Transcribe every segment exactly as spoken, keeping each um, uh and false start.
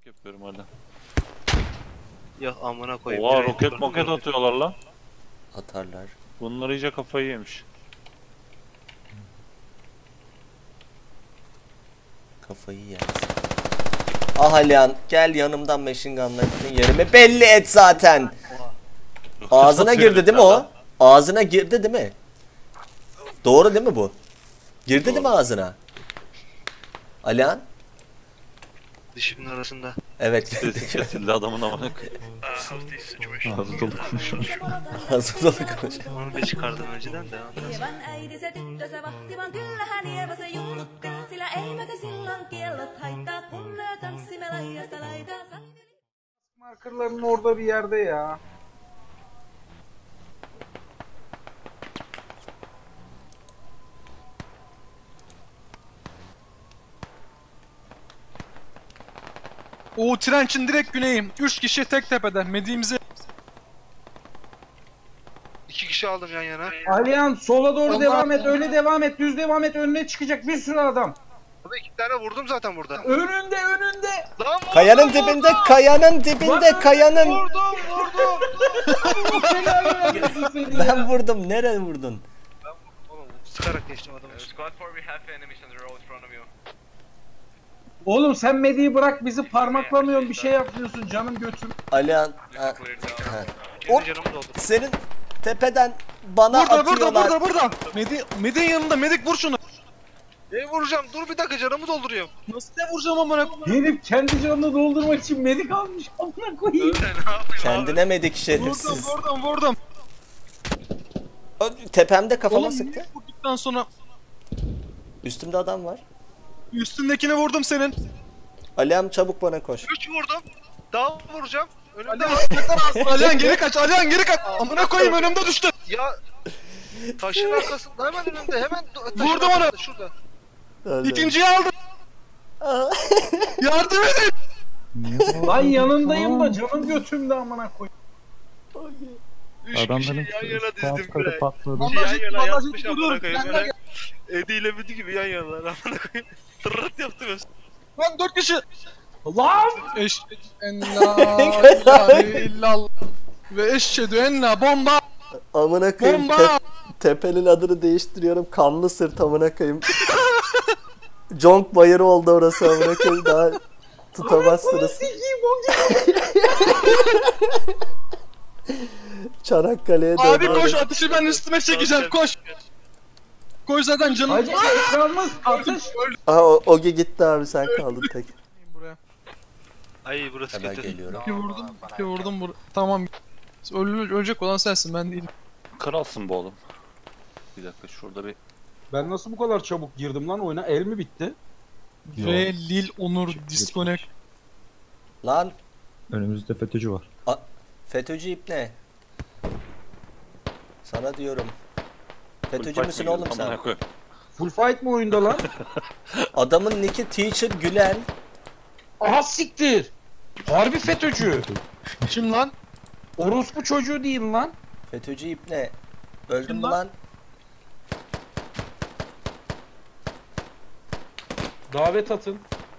Tank yapıyorum hala. Yok amına koyayım. Oha roket moket atıyorlar lan. Atarlar. Bunlar iyice kafayı yemiş. Kafayı yersin. Ah Alihan gel yanımdan machine gun'la gittin yerimi belli et zaten. Ağzına girdi değil mi o? Ağzına girdi değil mi? Doğru değil mi bu? Girdi değil mi ağzına? Alihan? Dişimin arasında. Evet. Sesi kesildi adamın amına koyayım. Ağzı dolu konuşuyor. Ağzı dolu konuş. Onu bir çıkardım önceden de. Lievan äitinsä tyttönsä vahtivan, kyllähän Ieva se julkka. Sillä eivätkä silloin kiellot haittaa, kun me tanssimme laidasta laitaan. Markerların orada bir yerde ya. O Trench'in direkt güneyim. Üç kişi tek tepede. Mediğimizi... İki kişi aldım yan yana. Alihan sola doğru Allah devam et, Allah. öyle devam et, düz devam et, önüne çıkacak bir sürü adam. Abi iki tane vurdum zaten burada. Önünde, önünde. Lan vurdum, Kayanın vurdum. dibinde, kayanın dibinde, Bak, kayanın. Vurdum vurdum. Helal olsun seni ya. Ben vurdum. Nereye vurdun? Oğlum sıkarak geçtim adamı. Squad four, we have enemies on the road in front of you. Oğlum sen Medi'yi bırak, bizi parmaklamıyorsun, bir şey yapmıyorsun canım götüm. Alihan. Ha, Cleared down. ha. Kendi canımı doldu. Senin tepeden bana Burada, burada, atıyorlar. burada, burada. Medi, Medi'nin yanında. Medik vur şunu. Ne vuracağım? Dur bir dakika canımı dolduruyorum. Nasıl ne vuracağım amına? Herif kendi canını doldurmak için Medi kalmış. Amına koyayım. Öyle ne yapayım Kendine medik Vurdum, şerefsiz. vurdum, vurdum. O, tepemde kafama Oğlum sıktı. medik vurduktan sonra Üstümde adam var. üstündekini vurdum senin. Alihan çabuk bana koş. Üç vurdum. Daha vuracağım. Önümde Alihan, var. yeter az. Alihan geri kaç, Alihan geri kaç. Amına koyayım önümde düştü. Ya taşın arkasında hemen önümde hemen taşın Vurdum onu. arkasında, şurada. Öldü. İkinciyi aldım. Aa. Yardım edin. Lan yanındayım da canım götümde amına koyayım. Üç kişi yan yana dizdim bre. patladı. Bir yan yana Vallahi yatmış ciddi amına diyorum. koyayım. Ben de Böyle Eddie ile Müdü gibi yan yanalar amına koyayım. Tırırt yaptım ya. Lan dört kişi. Lan! Eşhedü en la ilahe illallah ve eşhedü enne bomba Amına koyayım. bomba. Te- tepenin adını değiştiriyorum. Kanlı sırt amına koyayım. Conk bayırı oldu orası amına koyayım. Daha tutamazsınız. Sikiyim o Çanakkale'ye Abi döndü. koş atışı ben üstüme çekeceğim koş. Koş zaten canım. Hacı ekranımız atış. Aha o- Ogi gitti abi sen kaldın tek. Buraya. Ay burası Hemen kötü. geliyorum. İki vurdum, iki vurdum bur. Tamam. Öl ölecek olan sensin ben değilim. Kralsın bu oğlum. Bir dakika şurada bir... Ben nasıl bu kadar çabuk girdim lan oyuna? El mi bitti? Ve Lil Onur disconnect. Lan Önümüzde FETÖ'cü var. FETÖ'cü ipne. Sana diyorum. FETÖ'cü Full müsün fight oğlum mı sen? amına koyayım? Full fight mi oyunda lan? Adamın nicki Teacher Gülen. Aha siktir. Harbi FETÖ'cü. Kim lan? Orospu çocuğu değil lan. FETÖ'cü ipne. Öldün Kim mü lan? lan? Davet atın.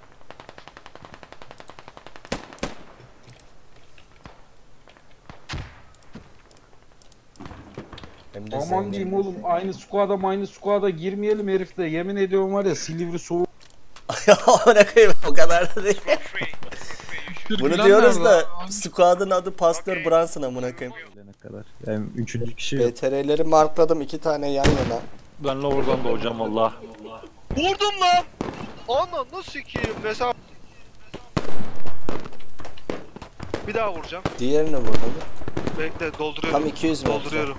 Hem de Aman zengin. diyeyim oğlum, aynı squad'a aynı squad'a girmeyelim herifle. Yemin ediyorum var ya, Silivri soğuk. Amına koyayım o kadar da değil. Bir Bunu gülen diyoruz nerede? da squad'ın adı Pastor Brunson amına koyayım. Ne kadar. Yani üçüncü kişi B T R'leri markladım iki tane yan yana. Ben de oradan doğacağım valla. Vurdum lan. Ana nasıl sikiyim mesela. Bir daha vuracağım. Diğerini vurdum. Bekle dolduruyorum. Tam iki yüz metre. Dolduruyorum.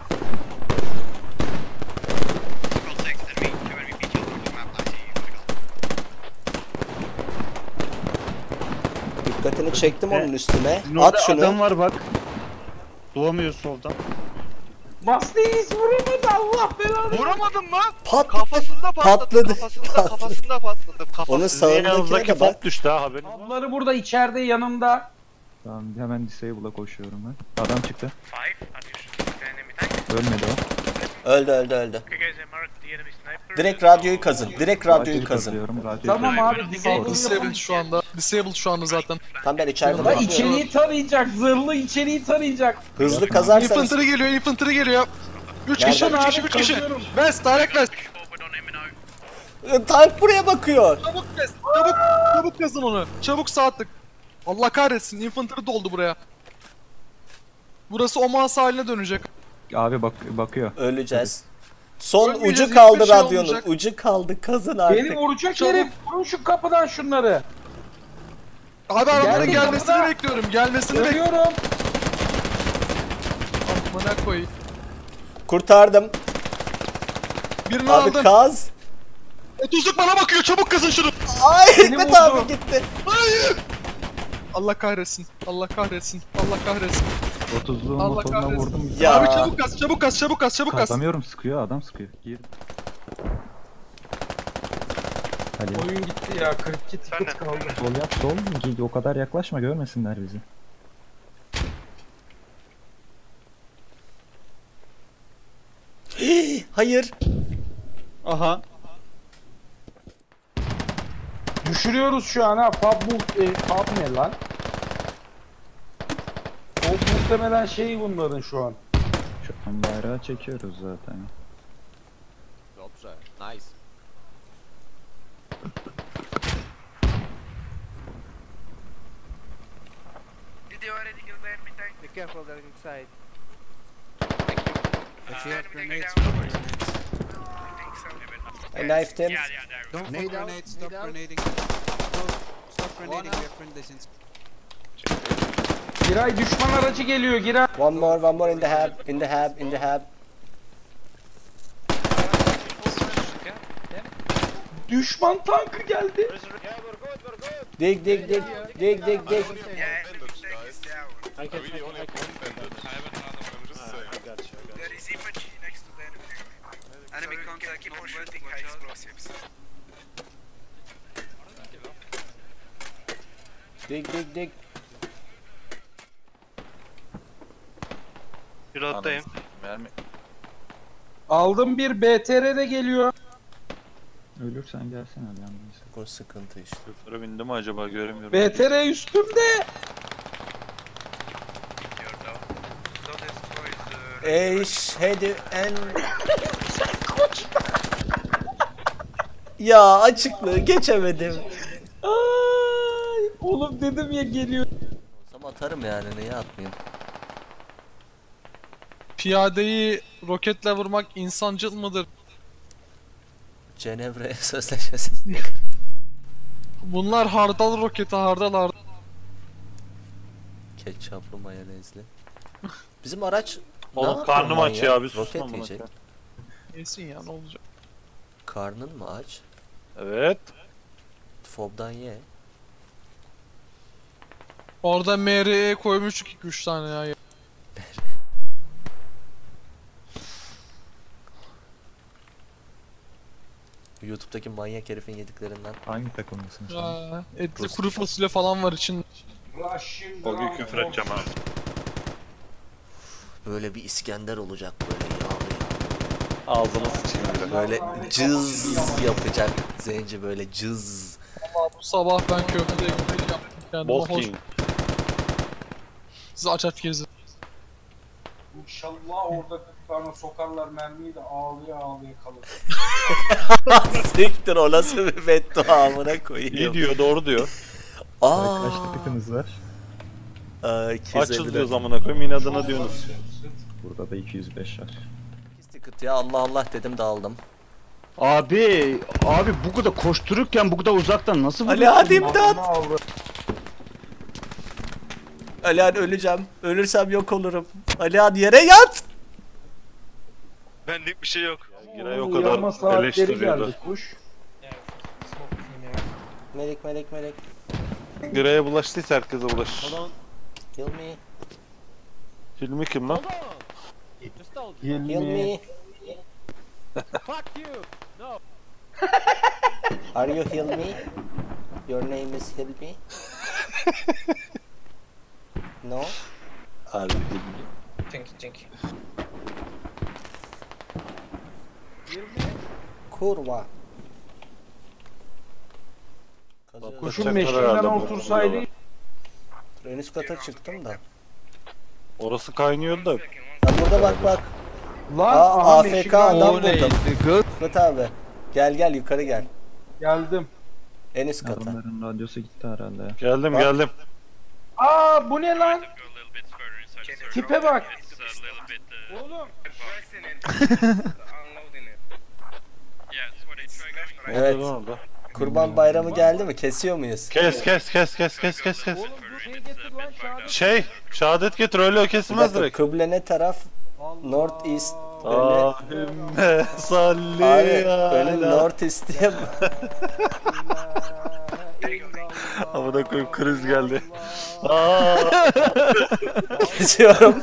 Dikkatini çektim onun üstüne. Orada At şunu. adam var bak. Doğamıyor soldan. Bastıyız, vuramadı, Allah belanı. Vuramadım lan. Pat. Kafasında patladı. Patladı. Kafasında Patladı. kafasında patladı. Kafası. Onun sağındakine Yanınızdaki de bak. fok düştü ha haberin var. Abları burada içeride yanımda. Tamam hemen disable'a koşuyorum ben. Adam çıktı. Five, and you should get enemy tank. Ölmedi o. Let me Öldü öldü öldü. Okay guys, I marked the enemy sniper. Direkt radyoyu kazın. Direkt radyoyu kazın. kazıyorum, radyoyu Tamam kazıyorum. abi disable Disabled yapın. şu anda. Disabled şu anda zaten. Tam ben içeride La bakıyorum. içeriği tarayacak, zırhlı içeriği tarayacak. Hızlı kazarsanız. Infantry geliyor, infantry geliyor. üç Nerede? kişi, üç Abi, kişi, üç kişi. kazıyorum. West, direct west. Tank buraya bakıyor. Çabuk west, çabuk. Çabuk yazın onu. Çabuk sağ tık. Allah kahretsin, infantry doldu buraya. Burası Oman sahiline dönecek. Abi bak bakıyor. Öleceğiz. Son Ölmeyeceğiz, ucu kaldı hiçbir şey radyonun. olmayacak. Ucu kaldı. Kazın artık. Beni vuracak Çabuk. herif. Vurun şu kapıdan şunları. Abi adamların Geldi, gelmesini kapıda. bekliyorum, gelmesini bekliyorum. Görüyorum. Amına koyayım. Kurtardım. Birini Abi aldım. kaz. E, tuzluk bana bakıyor, çabuk kazın şunu. Ay Seni Hikmet vurdu. abi gitti. Hayır. Allah kahretsin, Allah kahretsin, Allah kahretsin. otuzluğun Allah motoruna kahretsin. vurdum. Ya. Abi çabuk kaz, çabuk kaz, çabuk kaz, çabuk kaz. Kazamıyorum, sıkıyor adam sıkıyor. Gir. Hadi Oyun gitti ya. kırk iki ticket kaldı. sol yap sol. Git, o kadar yaklaşma, görmesinler bizi. Hayır. Aha. Düşürüyoruz şu an ha. Pub, bu, e, pub ne lan? O muhtemelen şey bunların şu an. Şu an bayrağı çekiyoruz zaten. Did you already kill the enemy tank? Be careful, they're inside. If you have grenades, I think so. I knifed him. Yeah, yeah, there. Don't Nade throw out, grenades, stop nade out. grenading. Stop grenading, we have friendlies in. Giray düşman aracı geliyor Giray. One more, one more in the hab, in the hab, in the hab. Düşman tankı geldi. Dig, dig, dig, dig, dig, dig. Yeah, enemy tank is down. I really only have one bandit. I have another one, I'm just saying. I got you, I got There is infantry next to the enemy. Enemy contact, keep on shooting high explosives. Dig, dig, dig. Reload'dayım. Mermi. Aldım bir B T R de geliyor. Ölürsen gelsene hadi yalnız. Bu sıkıntı işte. Sıfıra bindi mi acaba, göremiyorum. B T R üstümde. You're down. Don't destroy the... Eşhedü en... Ya açıklığı geçemedim. Ay, oğlum dedim ya geliyor. Olsam atarım yani, niye atmayayım? Piyadeyi roketle vurmak insancıl mıdır? Cenevre Sözleşmesi. Bunlar hardal roketi, hardal hardal. Ketçaplı mayonezli. Bizim araç... Oğlum, ne yapıyor karnım aç manyak? ya, bir sus Roket lan buna. yiyecek. Yesin ya, ne olacak? Karnın mı aç? Evet. Fob'dan ye. Orada M R E koymuştuk iki üç tane ya. YouTube'daki manyak herifin yediklerinden. Hangi takımlısın sen? Ya, etli kuru fasulye falan var içinde. O gün küfür edeceğim ha. Böyle bir İskender olacak, böyle yağlı. Ağzına sıçayım bile. Böyle cız yapacak zenci, böyle cız. Valla bu sabah ben köfte ekmek yaptım kendime. Boss Hoş. King. Size aç aç gezin. İnşallah orada kırk tane sokarlar mermiyi de ağlaya ağlaya kalır. Siktir, o nasıl bir beddua amına İyi koyayım. diyor, doğru diyor. Aa. Kaç tıkıtınız var? Ay, Açız diyor zamana koyayım, inadına diyorsunuz. Burada da iki yüz beş var. Ticket ya, Allah Allah dedim, dağıldım. Abi, abi bu kadar koştururken bu kadar uzaktan nasıl Ali vuruyorsun? hadi imdat. Alihan öleceğim. Ölürsem yok olurum. Alihan yere yat. Benlik bir şey yok. Giray o Uyuyama kadar saatleri eleştiriyordu. geldi kuş. Melek melek melek. Giray'a bulaştıysa herkese bulaşır. Heal me. Hilmi kim lan? Heal me. Are you heal me? Your name is heal me? No? Harbi Hilmi. Thank you, thank you. Kurva. Kuşun meşrinden otursaydı. En üst kata çıktım da. Orası kaynıyor da. Ya burada bak bak. Lan Aa, aha A F K meşrinden adam O neydi? buldum. Gıl. Fırat abi. Gel gel yukarı gel. geldim. En üst kata. Adamların radyosu gitti herhalde ya. Geldim Bak. geldim. Aa bu ne lan? Go a little bit further inside the circle. Tipe bak. It's a little bit. Uh, Oğlum. pressing and unloading it. Yeah, it's where they try going. Evet. Orada, orada. Kurban bayramı geldi mi? Kesiyor muyuz? Kes kes kes kes kes kes kes. Oğlum bu şey getir lan şahane. Şey, şehadet getir öyle o Bir kesilmez dakika, direkt. kıble ne taraf? North East. Böyle, Allahümme salli abi böyle ala. North East diye Amına koyayım kriz geldi. Aa, kesiyorum.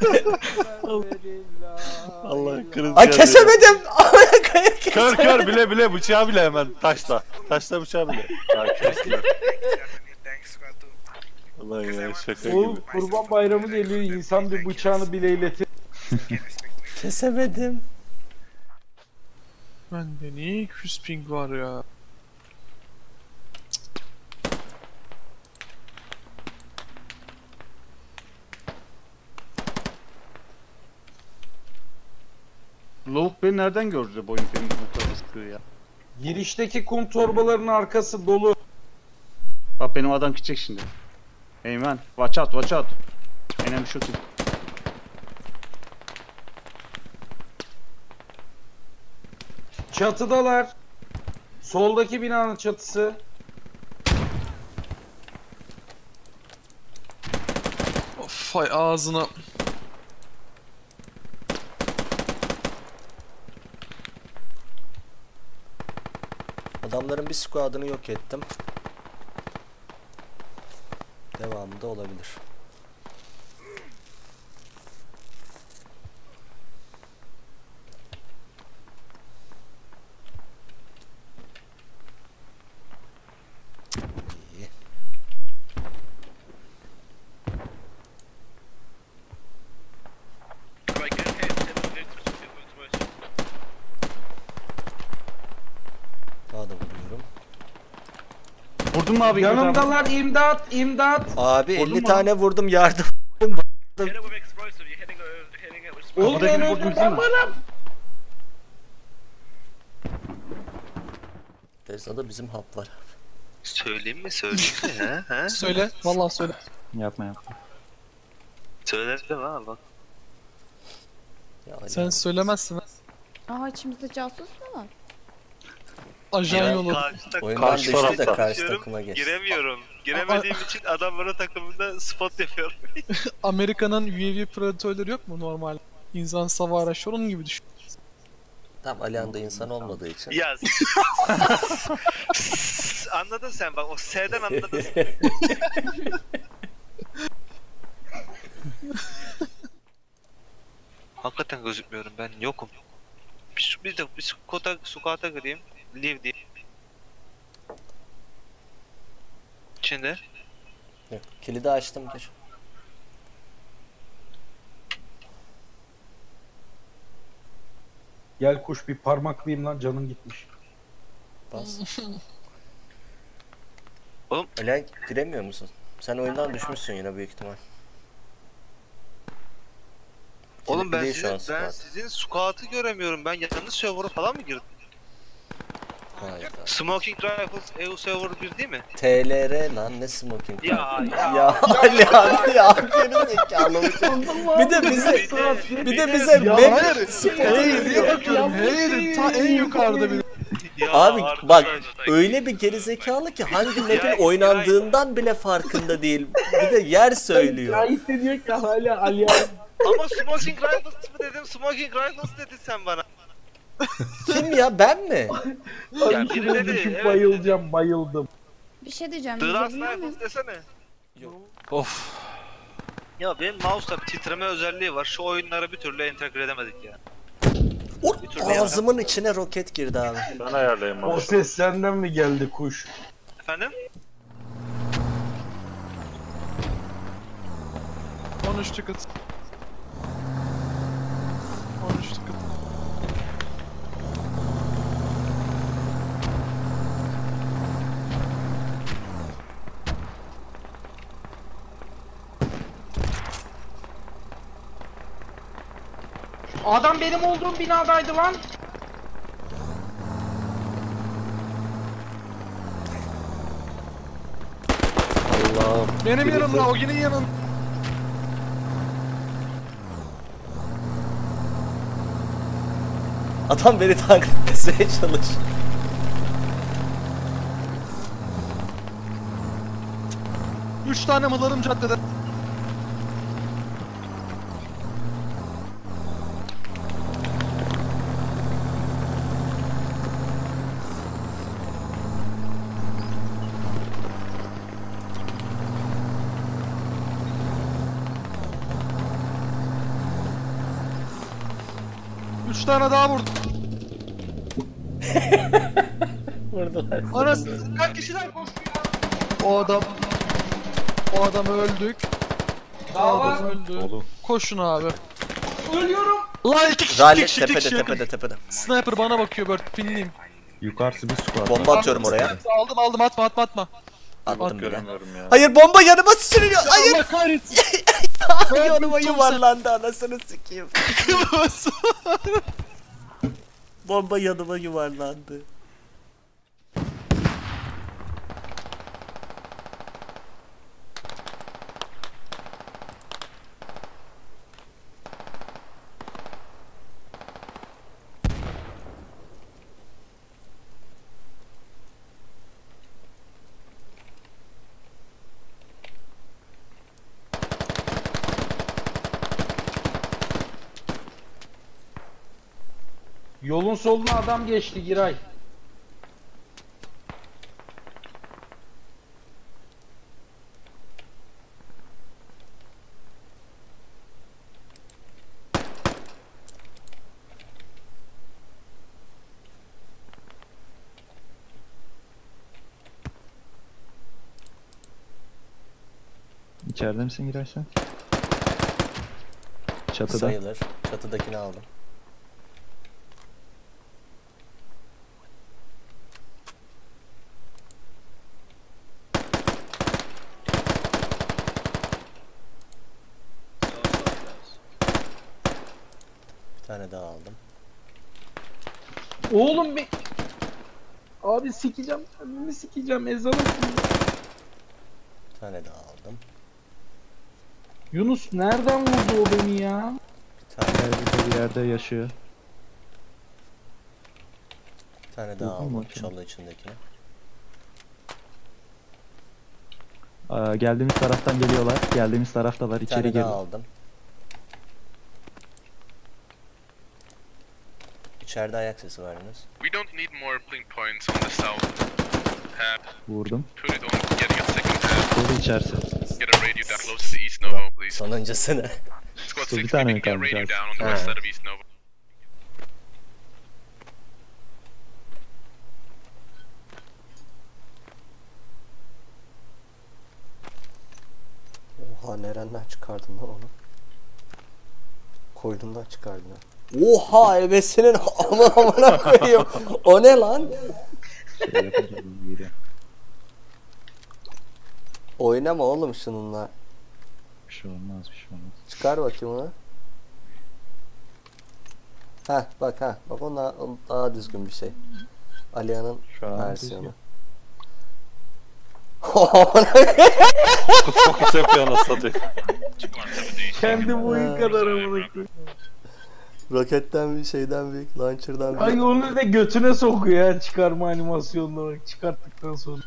Allah kriz Ay geldi. kesemedim. Ay kaya kes. Kör kör bile bile bıçağı bile hemen taşla. Taşla bıçağı bile. Ya kestiler. Thanks, squad two. Allah ya şaka Oğlum gibi. kurban bayramı geliyor, insan bir bıçağını bile iletir. Kesemedim. Bende niye iki yüz ping var ya? Lavuk beni nereden gördü de boyun benim bu kadar sıkıyor ya. Girişteki kum torbalarının arkası dolu. Bak benim adam gidecek şimdi. Eymen, watch out, watch out. Enemy shooting. Çatıdalar. Soldaki binanın çatısı. Of ay ağzına. Adamların bir squad'ını yok ettim. Devamı da olabilir. İyi. If I get hit, it will it will worse. Daha da vuruyorum. Vurdun mu abi? Yanımdalar, imdat, imdat. Abi Vurdun elli mu? tane vurdum yardım. Hit it with explosive. You're hitting, uh, hitting it with Oğlum explosive. beni öldürsen bana. Tesla'da bizim hap var. Söyleyeyim mi? Söyleyeyim mi? ha? Ha? Söyle. Vallahi söyle. Yapma yapma. Söyledim ha bak. Ya Ali Sen abi. söylemezsin. Aha içimizde casus mu var? Ajan Ben yolu. karşı tak- Oyundan Karşı düştü de tarafta. karşı Giremiyorum, takıma geçti. Giremiyorum. Giremediğim için adam bana takımında spot yapıyor. Amerika'nın U A V predatörleri yok mu normal? İnsan sava araçları onun gibi düşün. Tam Alihan'da insan olmadığı için. Yaz. Anladın sen bak o S'den anladın. Hakikaten gözükmüyorum ben yokum. Bir, bir de bir skota, sukata gireyim. Live diye. İçinde. Yok, kilidi açtım gir. Gel kuş bir parmaklayayım lan, canın gitmiş. Bas. Oğlum. Alihan giremiyor musun? Sen oyundan düşmüşsün yine büyük ihtimal. Oğlum ben Değil şu an sizin, ben squad. sizin squat'ı göremiyorum. Ben yanlış server'a falan mı girdim? Hayda. Smoking Rifles E U server bir değil mi? T L R lan ne smoking. Ya, ya. ya Alihan ya geri zekalı mısın? Bir de bize bir de bize map Hayır. spotu Hayır. veriyor. Hayır. Ta en yukarıda benim. Ya Abi arkadaş. bak öyle bir gerizekalı ki hangi map'in oynandığından bile farkında değil. Bir de yer söylüyor. Gayet de diyor ki hala Alihan. Ama Smoking Rifles mı dedim? Smoking Rifles dedin sen bana. Kim ya ben mi? Ya Abi biri şuraya dedi, düşüp evet bayılacağım, bayıldım. Bir şey diyeceğim. The Last izleyebilir miyim? Rifles desene. Of. Ya benim mouse'da titreme özelliği var. Şu oyunlara bir türlü entegre edemedik ya. O, Bir türlü ağzımın içine roket girdi abi. Ben ayarlayayım O abi. ses senden mi geldi kuş? Efendim? on üç ticket. on üç ticket. Adam benim olduğum binadaydı lan. Allah'ım. Benim birisi- yanımda, o yine yanım. Adam beni tankletmeye çalış. Üç tane mılarım caddede. Üç tane daha vurdum. Vurdular. Anasını kaç kişiler koşuyor? O adam. O adam öldük. O adam öldü. Oğlum. Koşun abi. Ölüyorum. Lan iki kişi, Rally iki kişi, iki tepede kişi. tepede tepede. Sniper bana bakıyor böyle pinliyim. Yukarısı bir squad. Bomba atıyorum oraya. Aldım aldım atma atma atma. Attım bile. Göremiyorum ya. Hayır bomba yanıma sürüyor. Hayır. Allah kahretsin. Yanıma yuvarlandı anasını sikeyim. Bomba yanıma yuvarlandı. Yolun soluna adam geçti Giray. İçeride misin Giray sen? Çatıda. Sayılır. Çatıdakini aldım. Bir tane daha aldım. Oğlum be. Abi sikeceğim. Kendimi sikeceğim. Ezan okuyor. Bir tane daha aldım. Yunus nereden vurdu o beni ya? Bir tane, İçeride bir yerde yaşıyor. bir tane daha Buldun mu aldım. bakayım? Çalı içindekini. Aa, geldiğimiz taraftan geliyorlar. Geldiğimiz taraftalar. Bir İçeri tane gir. daha aldım. İçeride ayak sesi var Yunus. We don't need more blink points on the south tab. Vurdum. Put it on getting a second tab. Soru içerisi. Get a radio that close to East Novo, please. Sonuncusunu. Squad Bir six, tane maybe mi get a kalmış radio abi? down on the Ha. west side of East Novo. Oha nereden çıkardın lan onu? Koydumdan çıkardın ha. Oha ebesinin amına amına koyayım. O ne lan? Şey yapınca bu geliyor. Oynama oğlum şununla. Bir şey olmaz, bir şey olmaz. Çıkar bakayım onu. Heh bak ha. Bak o daha, o daha düzgün bir şey. Alia'nın Şu an versiyonu. Fokus yapıyor anasını satayım. Kendi boyun kadar amına koyayım. Roketten bir şeyden büyük, launcher'dan büyük. Ay onu da götüne sokuyor ya çıkarma animasyonuna bak çıkarttıktan sonra.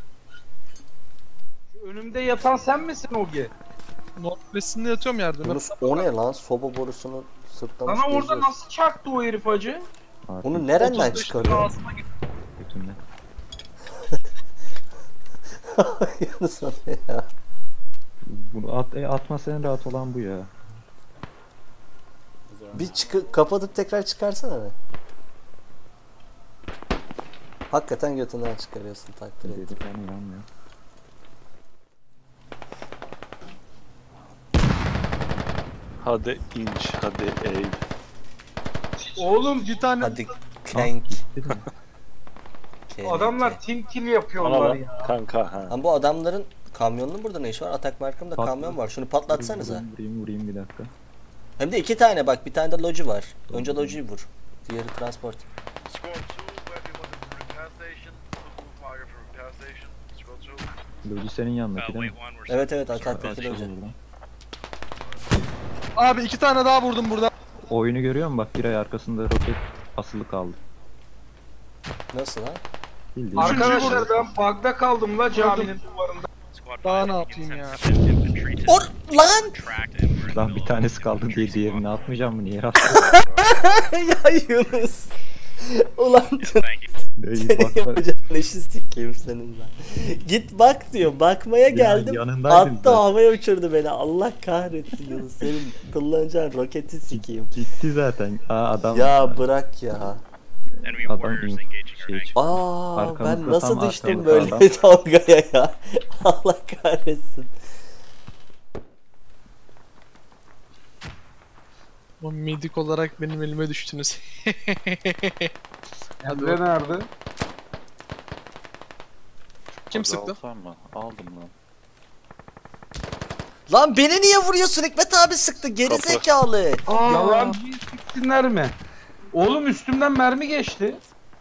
Önümde yatan sen misin Ogi? Northwest'inde yatıyorum yerde. Yunus o ne lan? Soba borusunu sırtlamış Sana orada geziyorsun. nasıl çarptı o herif acı? Artık Bunu nereden otuz beş çıkarıyor? ağzıma gitti. götünde. Yunus o ne ya? Bunu at, e, atması en rahat olan bu ya. Bir çıkı kapatıp tekrar çıkarsana be. Hakikaten götünden çıkarıyorsun takdir ettim. Dedik yani inanmıyor. Hadi inç, hadi ev. Oğlum Bir tane Hadi clank. Değil mi? adamlar team kill Bana yapıyorlar bak ya. kanka ha. Ama bu adamların kamyonunun burada ne işi var? Atak markımda Pat- kamyon var. Şunu patlatsanıza. Vurayım, vurayım, vurayım bir dakika. Hem de iki tane bak, bir tane de loji var. Önce lojiyi vur. Diğeri transport. Loji senin yanındaki değil mi? Evet evet, ataktaki loji. Abi iki tane daha vurdum burada. Oyunu görüyor musun? Bak bir ay arkasında roket asılı kaldı. Nasıl ha? Bildiğin. Arkadaşlar ben bug'da kaldım la caminin duvarında. Daha ne yapayım ya? Or lan! Lan bir tanesi kaldı diye diğerini atmayacağım mı? Niye attın? Ya Yunus. Ulan Ey, senin bak, bak. yapacağın işi sikeyim senin lan. Git bak diyor. Bakmaya geldim. yanındaydın Attı zaten. havaya uçurdu beni. Allah kahretsin Yunus. Senin kullanacağın roketi sikeyim. Gitti zaten. Aa adam. Ya bırak ya. Adam in- şey çıktı. Aa Arkamızda ben nasıl tam düştüm arkamızda böyle adam. bir dalgaya ya. Allah kahretsin. O medik olarak benim elime düştünüz. Emre nerede? Kim Hadi sıktı? alsam mı? Aldım lan. Lan beni niye vuruyorsun? Hikmet abi sıktı. Geri Kapı. zekalı. Yalancıyı siksinler mi? Oğlum üstümden mermi geçti.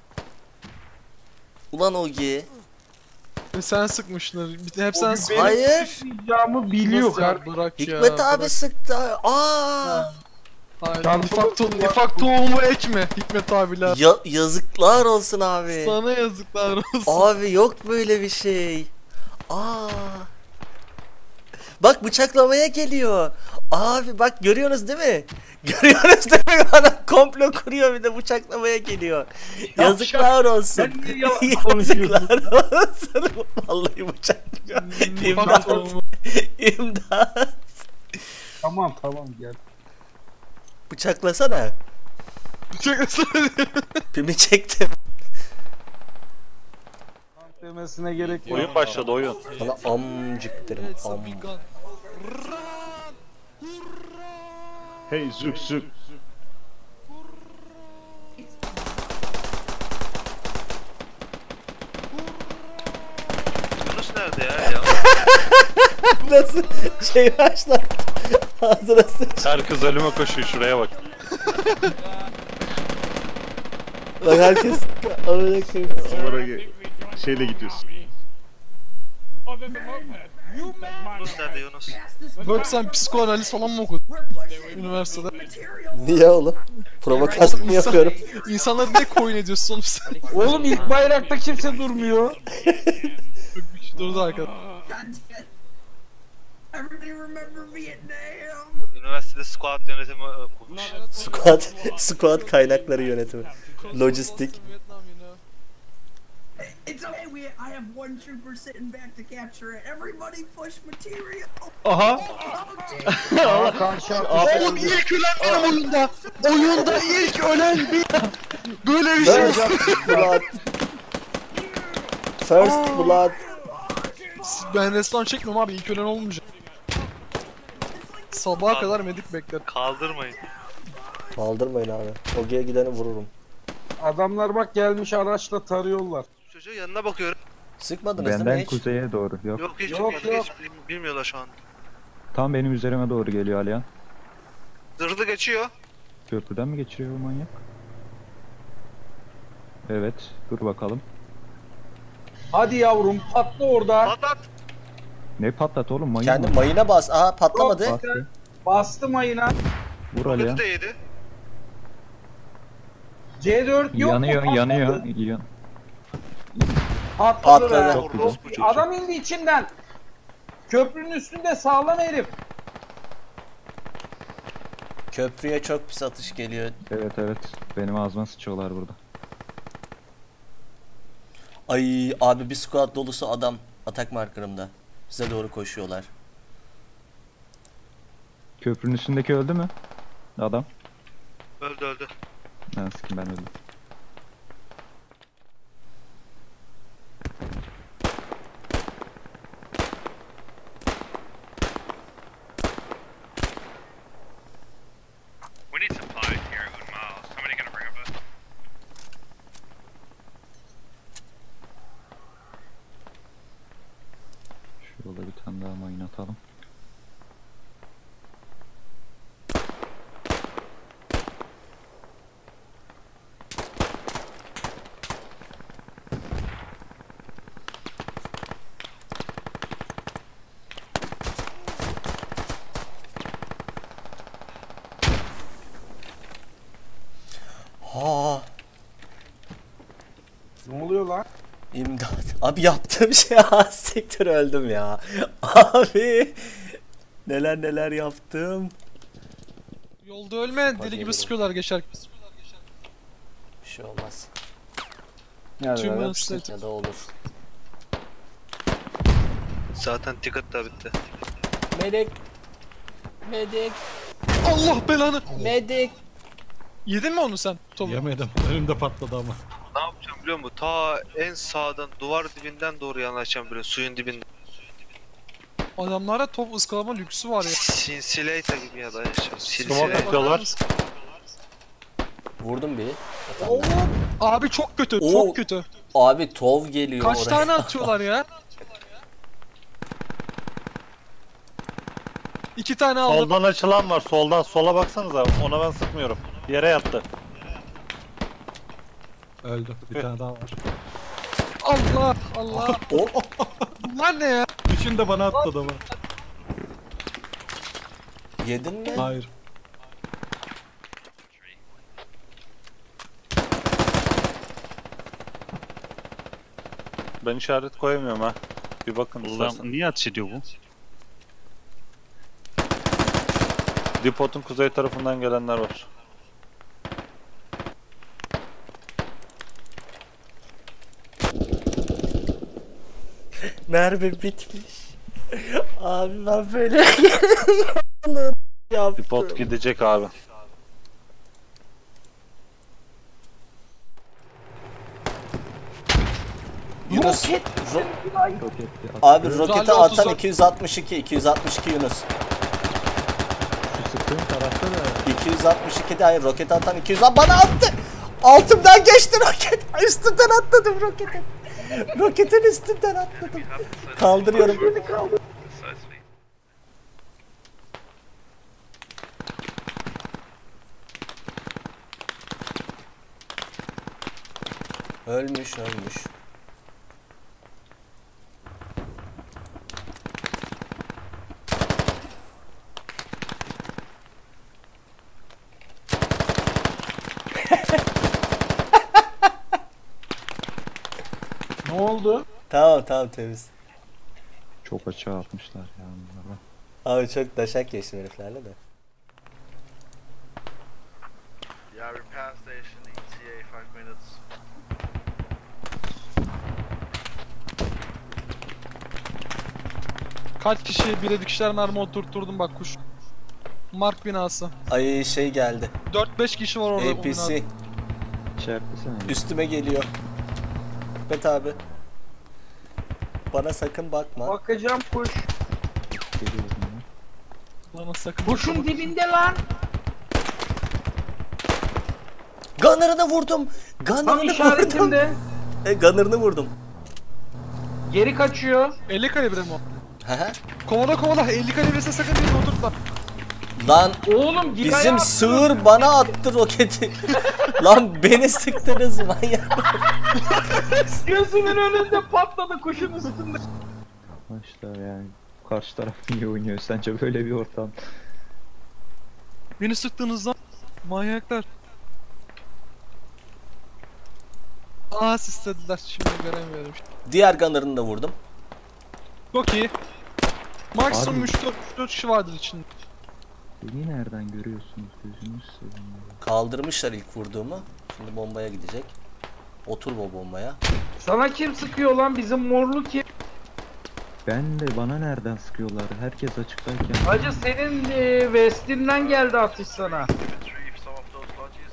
Ulan Ogi. Sen sıkmışlar. Bir de hep sen Benim sıkmışsın. Hayır. Sıkmayacağımı biliyor kardeşim. Bırak ya. Hikmet abi bırak. sıktı. Aa. Hayır, Çarpı- nifak, to nifak tohumu ekme Hikmet abiler. Ya yazıklar olsun abi. Sana yazıklar olsun. Abi yok böyle bir şey. Aa. Bak bıçaklamaya geliyor. Abi bak görüyorsunuz değil mi? Görüyorsunuz değil mi? Adam komplo kuruyor, bir de bıçaklamaya geliyor. Yazıklar olsun. Sen niye yalan konuşuyorsun? Yazıklar olsun. Vallahi bıçaklıyor. Nifak İmdat. tohumu. İmdat. Tamam tamam gel. Bıçaklasana. Bıçaklasana. Pimi çektim. Demesine gerek yok. Oyun başladı oyun. Bana amcık derim. Am. Hey zük zük. Yunus nerede ya? ya? Nasıl şey başlattı. Ağzına sıç. Herkes ölüme koşuyor, şuraya bak. Bak herkes amına koyayım. Onlara ge- şeyle gidiyorsun. Yunus nerede Yunus? Bak sen psikoanaliz falan mı okudun? Üniversitede. Niye oğlum? Provokasyon mu İnsan- yapıyorum? İnsanları ne coin ediyorsun oğlum sen? Oğlum ilk bayrakta kimse durmuyor. Çok güçlü durdu arkadaş. Üniversitede squad yönetimi okumuş. Squad, squad kaynakları yönetimi. Lojistik. It's okay. We I have one trooper sitting back to capture it. Everybody push material. Aha. Aa, karşı Oğlum ilk ölen benim oyunda. Oyunda ilk ölen bir. Böyle bir şey. First blood. First blood. Ben resmen çekmiyorum abi, ilk ölen olmayacak. Sabaha kadar medik bekler. Kaldırmayın. Kaldırmayın abi. Ogi'ye gideni vururum. Adamlar bak gelmiş araçla tarıyorlar. Çocuğun yanına bakıyorum. Sıkmadınız değil mi Benden hiç? kuzeye doğru. Yok. Yok hiç Yok, çıkmadı, yok. hiç bil- bilmiyorlar şu an. Tam benim üzerime doğru geliyor Alihan. Zırhlı geçiyor. Köprüden mi geçiriyor bu manyak? Evet. Dur bakalım. Hadi yavrum patla orada. Patlat. Ne patlat oğlum, mayın Kendi mı? mayına bas. Aha patlamadı. Bastı. Bastım ayına. Vur Roketi Alihan. de yedi. C dört yok Yanıyor, mu? yanıyor. Yan- Patladı. Patladı. be. Çok güzel. Adam indi içinden. Köprünün üstünde sağlam herif. Köprüye çok pis atış geliyor. Evet evet. Benim ağzıma sıçıyorlar burada. Ay abi bir squad dolusu adam atak markerımda. Size doğru koşuyorlar. Köprünün üstündeki öldü mü? Adam. Öldü öldü. Ha sikim, ben öldüm. We need supplies here at Good Miles. Somebody gonna bring up a... Şurada bir tane daha mayın atalım. lan? İmdat. Abi yaptığım şey az siktir öldüm ya. Abi. Neler neler yaptım. Yolda ölme, deli gibi sıkıyorlar geçerken. Bir şey olmaz. Ya Tüm da- ıslak. Ya da olur. Zaten ticket da bitti. Medik. Medik. Allah belanı. Medik. Yedin mi onu sen? Tom? Yemedim. Önümde patladı ama. Ne yapacağım biliyor musun? Ta en sağdan duvar dibinden doğru yanaşacağım böyle suyun dibinden. Adamlara top ıskalama lüksü var ya. Sinsileita gibi ya da yaşam. Smoke Sinsileita. atıyorlar. Vurdum bir. Oo. Abi çok kötü, Oo. çok kötü. Abi tov geliyor Kaç oraya. tane atıyorlar ya? İki tane aldım. Soldan açılan var. Soldan sola baksanıza. Ona ben sıkmıyorum. Yere yattı. Öldü. Bir tane daha var. Allah Allah. Bunlar ne ya? Üçün de bana attı adamı. Yedin mi? Hayır. Ben işaret koyamıyorum ha. Bir bakın istersen. Niye ateş ediyor bu? Depot'un kuzey tarafından gelenler var. Mermi bitmiş. Abi ben böyle yaptım. Depot gidecek abi. Yunus. Roket. Abi roketi Rally atan otuz iki yüz altmış iki. iki yüz altmış iki Yunus. Şu sıktığın tarafta da iki yüz altmış iki de hayır roketi atan iki yüz bana attı. Altımdan geçti roket. Üstünden atladım roketin. Roketin üstünden atladım. Kaldırıyorum. Ölmüş ölmüş. Ne oldu? Tamam tamam temiz. çok açığa atmışlar ya bunları. Abi çok daşak geçtim heriflerle de. Yeah, repair station E T A five minutes. Kaç kişi bire dikişler mermi oturtturdum bak kuş. Mark binası. Ay şey geldi. dört beş kişi var orada. A P C. İşaretlesene. Üstüme geliyor. Bet abi. Bana sakın bakma. Bakacağım kuş. Geliyorum ya. Bana sakın. Kuşun dibinde lan. Gunner'ını vurdum. Tam Gunner'ını vurdum. işaretimde. E, Gunner'ını vurdum. Geri kaçıyor. elli kalibre mi o? Hehe. Kovala kovala elli kalibresine sakın değil oturtma. Lan Oğlum giraya bizim attın. sığır bana attı roketi. Lan beni sıktınız manyak. Gözümün önünde patladı kuşun üstünde. Arkadaşlar yani karşı taraf niye oynuyor sence böyle bir ortam? Beni sıktığınızda manyaklar. Aa sislediler şimdi göremiyorum. Diğer Gunner'ını da vurdum. Çok iyi. Maksimum Abi. üç dört kişi vardır içinde. Beni nereden görüyorsunuz gözünüz seveyim ya. Kaldırmışlar ilk vurduğumu. Şimdi bombaya gidecek. Otur bu bombaya. Sana kim sıkıyor lan bizim morlu kim? Ben de bana nereden sıkıyorlar? Herkes açıktayken. Hacı senin e, West'inden geldi atış sana. Retrieve some of those lodges.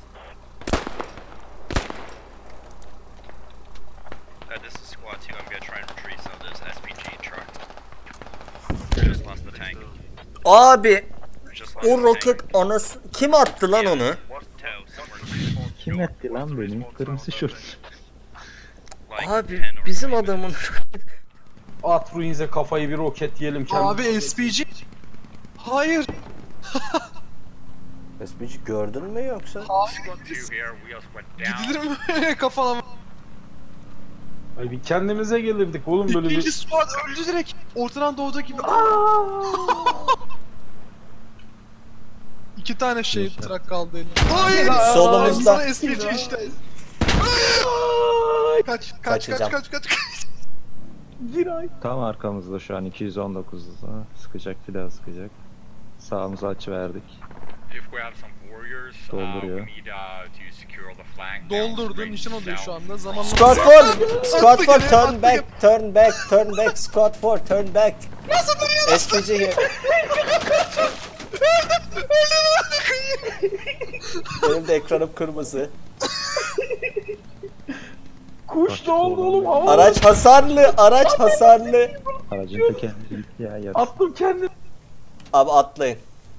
Uh, this is squad two. I'm gonna try and retrieve some of those S P G truck. Just lost the tank. Abi Just lost o the roket tank. anası kim attı lan onu? Tow somewhere. Kim etti lan beni? Kırmızı şort. Like Abi ten or bizim twenty adamın At Ruins'e kafayı bir roket yiyelim Abi S P G. Hayır. S P G gördün mü yoksa? Squad two here. Wheels went down. Gidilir mi böyle kafana? Ay bir kendimize gelirdik oğlum böyle İkinci bir... squad öldü direkt. Ortadan doğduğu gibi. İki tane şey Yaşa. truck kaldı elimde. Hayır. Solumuzda. Sana S P G işte. Kaç kaç Kaçacağım. kaç kaç kaç. Giray. Tam arkamızda şu an iki yüz on dokuzda. Sıkacak, bir daha sıkacak. Sağımıza açı verdik. If we have some warriors, uh, we Dolduruyor. need uh, to secure the flank. Doldurdu, nişan alıyor şu anda. Zamanla Squad four, squad four, turn back, turn back, turn back, squad four, turn back. S P G here. Benim de ekranım kırmızı. Kuş ne oldu oğlum? Hava Araç hasarlı, araç hasarlı. Aracın tekerleri gitti ya. Yarısı. attım kendimi. Abi atlayın.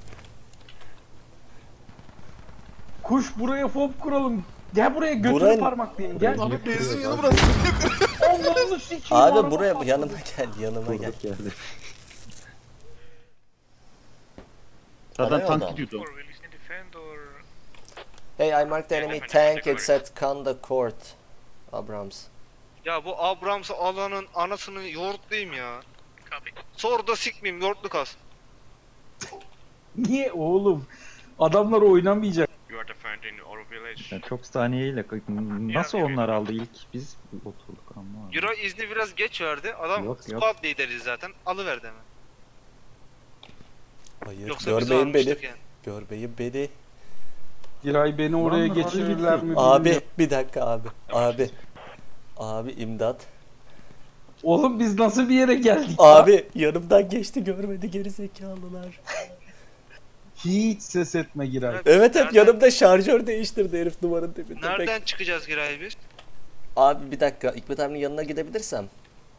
Kuş buraya fob kuralım. Gel buraya götünü Buraya- parmaklayayım. Gel. Abi benzin yanı burası. Allah'ını sikeyim. Abi araba buraya patladı. yanıma gel, yanıma gel. Vurduk geldi. Zaten Araya tank adam. gidiyordu. Or will you defend or... Hey, I marked the enemy tank. It's at Kanda Court. Abrams. Ya bu Abrams'ı alanın anasını yoğurtlayayım ya. Copy. Sor da sikmeyeyim yoğurtlu kas. Niye oğlum? Adamlar oynamayacak. You are defending our village. Yani çok saniyeyle nasıl onlar aldı ilk biz oturduk ama. Euro izni biraz geç verdi. Adam Yok, yok. squad lideri zaten. Alıverdi hemen. Hayır, Yoksa biz görmeyin beni. almıştık yani. Görmeyin beni. Giray beni oraya Lan, geçirirler mi? Abi bilmiyorum. bir dakika abi. Abi. Abi imdat. Oğlum biz nasıl bir yere geldik? ya? Abi yanımdan geçti, görmedi gerizekalılar. Hiç ses etme Giray. Evet, Evet evet, nereden- yanımda şarjör değiştirdi herif duvarın dibinde. Nereden Bek- çıkacağız Giray biz? Abi bir dakika, Hikmet abinin yanına gidebilirsem.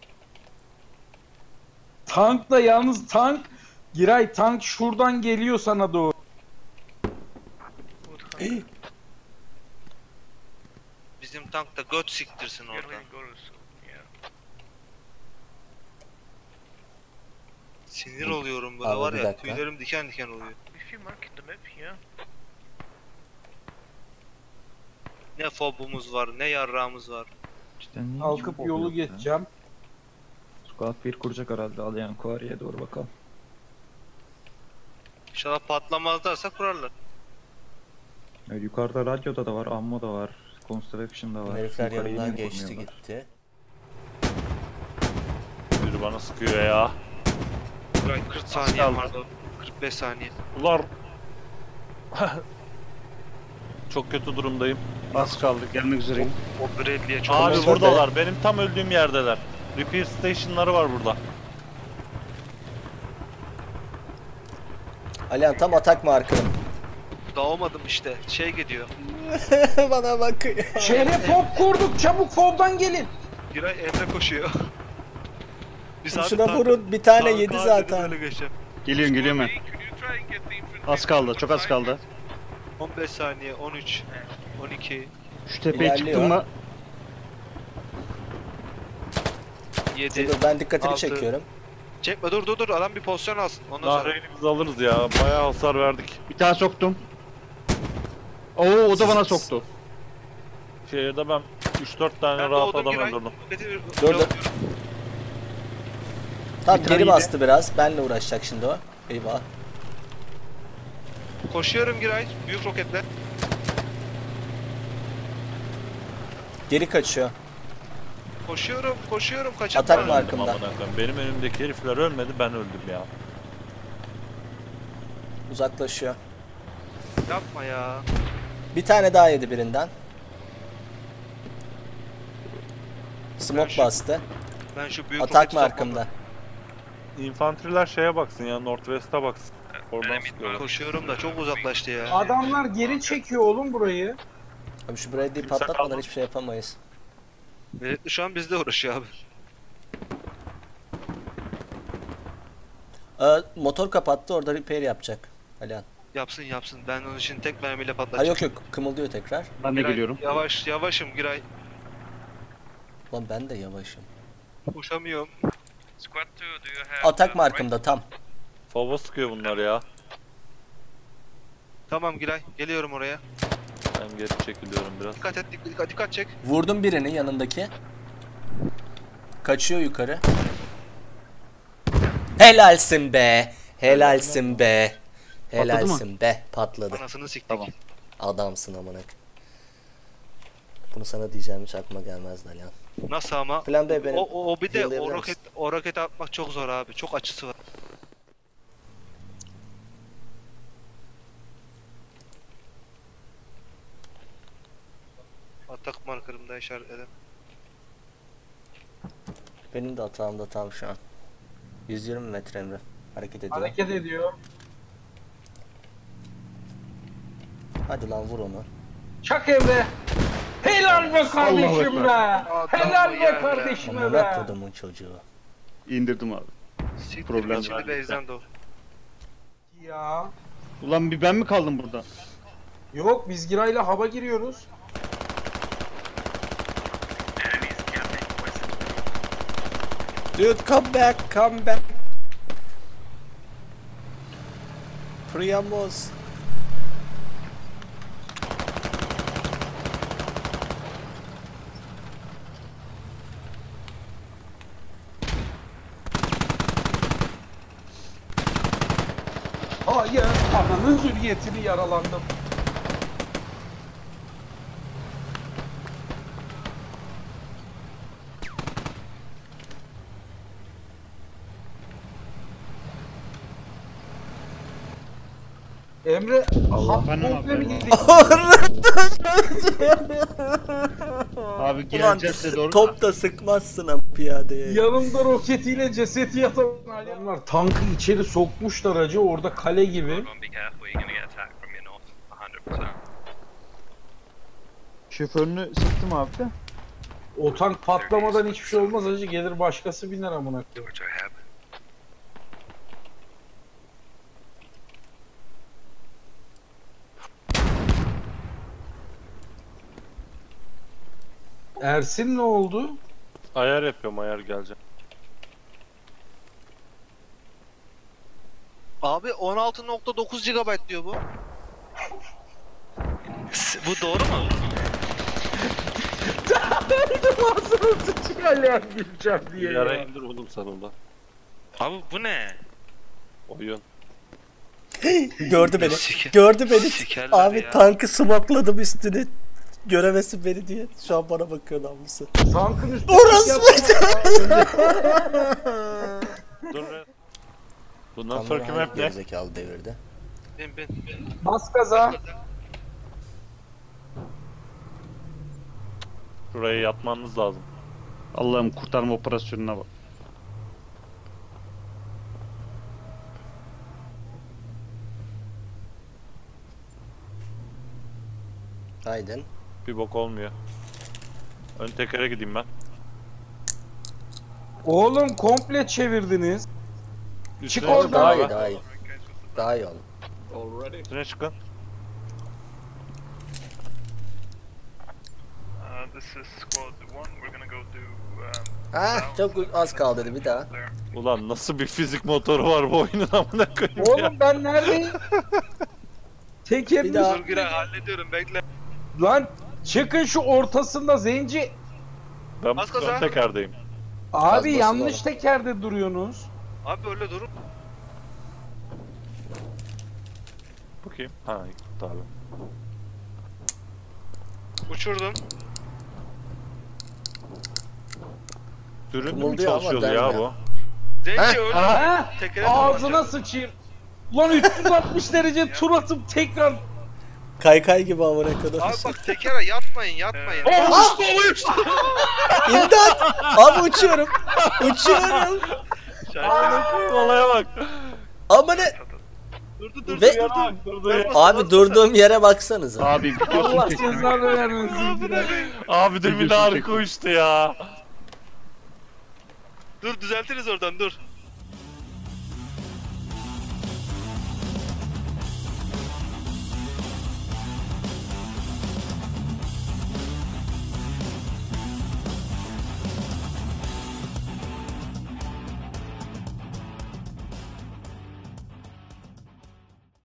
Tank da yalnız tank. Giray tank şuradan geliyor sana doğru. Bizim tank da göt siktirsin You're oradan. really good, so, yeah. Sinir oluyorum böyle Abi, var bir ya. dakika. Tüylerim diken diken oluyor. If you mark the map, yeah. Ne fobumuz var, ne yarrağımız var. İşte niye Kalkıp çok yolu oluyor ya? geçeceğim. Squad bir kuracak herhalde Alyan Kuari'ye doğru bakalım. İnşallah patlamazlarsa kurarlar. Evet, yukarıda radyoda da var, ammo da var, construction da var. Herifler Yukarı yanımdan yine geçti kurmuyorlar. gitti. Biri bana sıkıyor ya. Giray kırk saniye kaldı. vardı. kırk beş saniye. Ular. Çok kötü durumdayım. Az kaldı, gelmek üzereyim. O Bradley'e çok Abi Kırmızı buradalar. Benim tam öldüğüm yerdeler. Repair station'ları var burada. Alihan tam atak markırım. dağılmadım işte. Şey gidiyor. Bana bak. Şehre fob kurduk, çabuk fobdan gelin. Giray Emre koşuyor. Biz Şuna abi vurun, bir tane tank yedi halinde zaten. böyle geçeceğim. Geliyorum, geliyorum ben. Az kaldı, çok az kaldı. on beş saniye, on üç, on iki, Şu tepeye İlerliyor. çıktım mı? yedi. Dur, ben dikkatini altı. çekiyorum. Çekme dur dur dur adam bir pozisyon alsın. Ondan sonra. Nahreyn'i biz alırız ya. Bayağı hasar verdik. Bir tane soktum. Oo, o da bana soktu. Şehirde ben üç dört tane Ben rahat doğdum adam Giray. öldürdüm. Bedi- Dur, dur. Tamam, Bir tane geri yedi. bastı biraz. Benle uğraşacak şimdi o. Eyvah. Koşuyorum Giray. Büyük roketle. Geri kaçıyor. Koşuyorum, koşuyorum. Kaçırma. Atak var. Öldüm Arkamda. amına koyayım. Benim önümdeki herifler ölmedi, ben öldüm ya. Uzaklaşıyor. Yapma ya. Bir tane daha yedi birinden. Smoke şu- bastı. Ben şu büyük Atak roketi mı sokmadım. arkamda? İnfantriler şeye baksın ya, Northwest'e baksın. Oradan sıkıyorlar. Koşuyorum da çok uzaklaştı ya. Adamlar geri çekiyor oğlum burayı. Abi şu Bradley'i patlatmadan hiçbir şey yapamayız. Veletli şu an bizle uğraşıyor abi. Ee, motor kapattı, orada repair yapacak. Alihan. Yapsın yapsın. Ben onun için tek mermiyle Ha patlatacağım. yok yok, kımıldıyor tekrar. Ben de Giray, geliyorum. Yavaş yavaşım Giray. Lan ben de yavaşım. Koşamıyorum. Squad two, do you have... Atak uh, markımda tam. Fava sıkıyor bunlar ya. Tamam Giray. Geliyorum oraya. Ben geri çekiliyorum biraz. Dikkat et. Dikkat, dikkat çek. Vurdum birini yanındaki. Kaçıyor yukarı. Helalsin be. Helalsin be. Helalsin be. Patladı. Anasını siktik. Tamam. Adamsın amanak. Bunu sana diyeceğim hiç aklıma gelmezdi Alihan. Nasıl ama? Plan B benim. O, o, o bir de Yollayabilir o misin? roket o roketi atmak çok zor abi. Çok açısı var. Atak markerımda işaretledim. Benim de hatamda tam şu an. yüz yirmi metre Emre. Hareket ediyor. Hareket ediyor. Hadi lan vur onu. Çak Emre. Helal be kardeşim be. Allah Helal be kardeşime Amına be. kodumun çocuğu. İndirdim abi. Problem Şimdi yok. base'den doğru. Ya. Ulan bir ben mi kaldım burada? Yok biz Giray'la hava giriyoruz. Dude come back, come back. Priamos. Hayır. Ananın hürriyetini yaralandım. Emre, Allah hap bana komple mi haber gittik? Abi Ulan geleceğiz de doğru. top da sıkmazsın ama piyadeye. Yanımda roketiyle cesedi yatan adamlar tankı içeri sokmuşlar acı orada kale gibi. Be careful, you're gonna get attacked from your north. one hundred percent. Şoförünü sıktım abi de. O tank patlamadan hiçbir şey olmaz acı gelir başkası biner amına koyayım. Ersin ne oldu? Ayar yapıyorum, ayar geleceğim. Abi on altı nokta dokuz gigabayt diyor bu. Bu doğru mu? Ağzını sıçıyor ya güleceğim diye Yara ya. indir oğlum sonunda. Abi bu ne? Oyun. Gördü beni. Siker- Gördü beni. sikerler Abi ya. tankı smokladım üstüne. Göremesin beni diye. Şu an bana bakıyor namusu. Tankın üstüne Orası Dur be. Bundan Tam sonraki hangi map ne? gerizekalı devirdi. Bin bin. Bas gaza. Şuraya yatmanız lazım. Allah'ım kurtarma operasyonuna bak. Haydi. Bir bok olmuyor. Ön tekere gideyim ben. Oğlum komple çevirdiniz. Üstüne oradan. çıkın Daha abi. iyi daha iyi. Daha iyi oğlum. Üstüne çıkın. Uh, this is squad one. We're gonna go to. Um, Ha çok az kaldı dedi bir daha. Ulan nasıl bir fizik motoru var bu oyunun amına koyayım ya. Oğlum ben neredeyim? Tekerin Bir daha. Dur Giray hallediyorum bekle. Lan çıkın şu ortasında zenci. Ben Bas gaza. ön tekerdeyim. Abi basın yanlış oğlum. tekerde duruyorsunuz. Abi öyle durun. Bakayım. Ha gitti abi. Uçurdum. Süründü mü Kımıldıyor ama çalışıyordu ya denmiyor. bu? Zenci öldü. Ha? Tekere Ağzına sıçayım. Lan üç yüz altmış derece tur atıp tekrar. Kaykay gibi amına kadar. Abi bak tekere yatmayın yatmayın. Oh! İmdat! Abi uçuyorum. Uçuyorum. Olaya bak. Amına. Durdu durdu Ve durdu. Durdu ya. abi durduğum yere baksanıza. Abi Allah gidiyorsun cezanı vermesin. Abi demin Videosunu harika uçtu ya. Dur düzeltiriz oradan dur.